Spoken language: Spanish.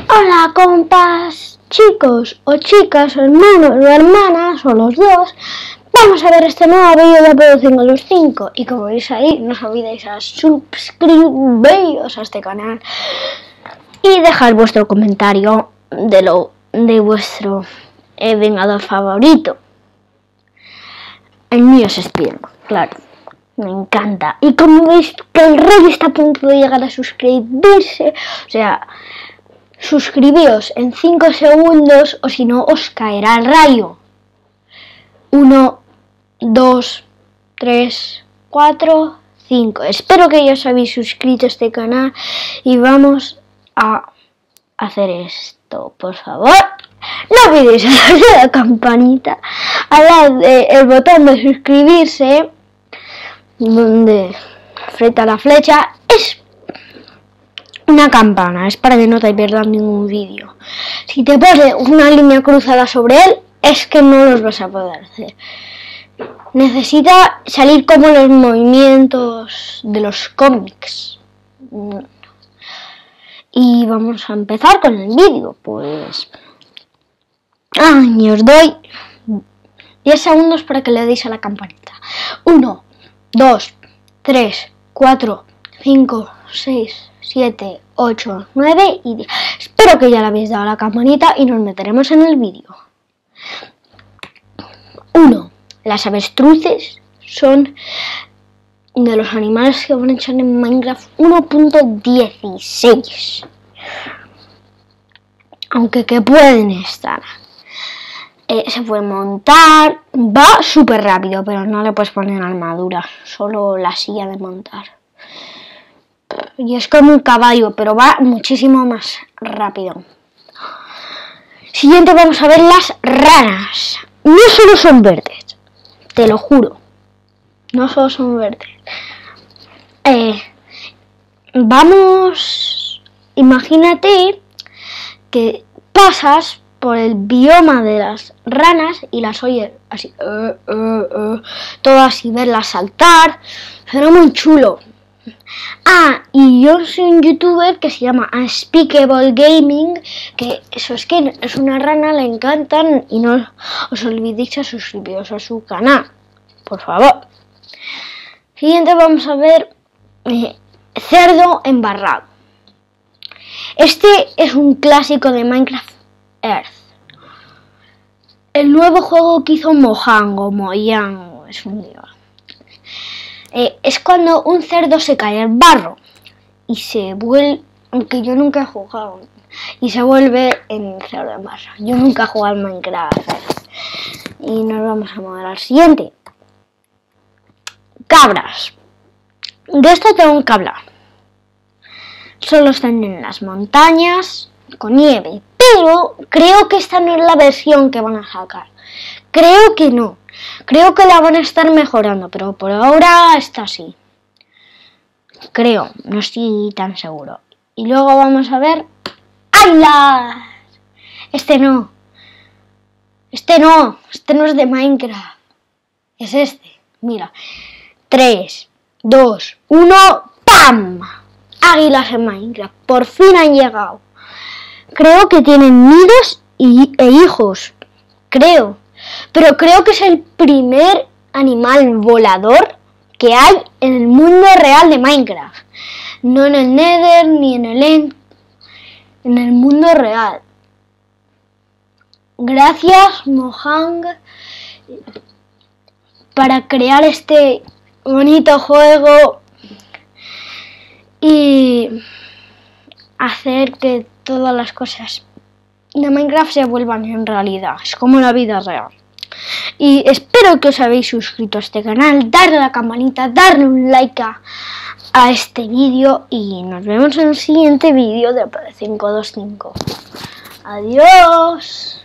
Hola compas, chicos o chicas, hermanos o hermanas o los dos. Vamos a ver este nuevo vídeo de Produciendo los 5 y como veis ahí, no os olvidéis a suscribiros a este canal y dejar vuestro comentario de vuestro vengador favorito. El mío es Spiderman, claro, me encanta. Y como veis que el rey está a punto de llegar a suscribirse, o sea, suscribíos en 5 segundos o si no os caerá el rayo. 1, 2, 3, 4, 5. Espero que ya os habéis suscrito a este canal y vamos a hacer esto, por favor. No olvidéis darle a la campanita, al lado del botón de suscribirse, donde frente a la flecha es una campana, es para que no te pierdas ningún vídeo. Si te pone una línea cruzada sobre él, es que no los vas a poder hacer. Necesita salir como los movimientos de los cómics. Y vamos a empezar con el vídeo, pues. Y os doy 10 segundos para que le deis a la campanita. 1, 2, 3, 4, 5, 6, 7, 8, 9 y 10. Espero que ya le habéis dado a la campanita y nos meteremos en el vídeo. 1. Las avestruces son de los animales que van a echar en Minecraft 1.16. Aunque que pueden estar. Se puede montar, va súper rápido, pero no le puedes poner armadura, solo la silla de montar. Y es como un caballo, pero va muchísimo más rápido. Siguiente vamos a ver las ranas. No solo son verdes, te lo juro. No solo son verdes. Imagínate que pasas por el bioma de las ranas y las oyes así, todas y verlas saltar. Será muy chulo. Y yo soy un youtuber que se llama Unspeakable Gaming, que eso es que es una rana, le encantan y no os olvidéis a suscribiros a su canal, por favor. Siguiente vamos a ver cerdo embarrado. Este es un clásico de Minecraft Earth. El nuevo juego que hizo Mojang o Mojang, es un lío. Es cuando un cerdo se cae al barro y se vuelve, aunque yo nunca he jugado, y se vuelve en cerdo en barro. Yo nunca he jugado en Minecraft. Y nos vamos a mover al siguiente. Cabras. De esto tengo que hablar. Solo están en las montañas con nieve, pero creo que esta no es la versión que van a sacar. Creo que no. Creo que la van a estar mejorando, pero por ahora está así. Creo, no estoy tan seguro. Y luego vamos a ver... ¡Aylas! Este no es de Minecraft. Es este, mira. 3, 2, 1, ¡pam! Águilas en Minecraft, por fin han llegado. Creo que tienen nidos e hijos, creo. Pero creo que es el primer animal volador que hay en el mundo real de Minecraft. No en el Nether ni en el End. En el mundo real. Gracias, Mojang, para crear este bonito juego y hacer que todas las cosas de Minecraft se vuelvan en realidad. Es como la vida real. Y espero que os habéis suscrito a este canal, darle a la campanita, darle un like a este vídeo y nos vemos en el siguiente vídeo de 525. Adiós.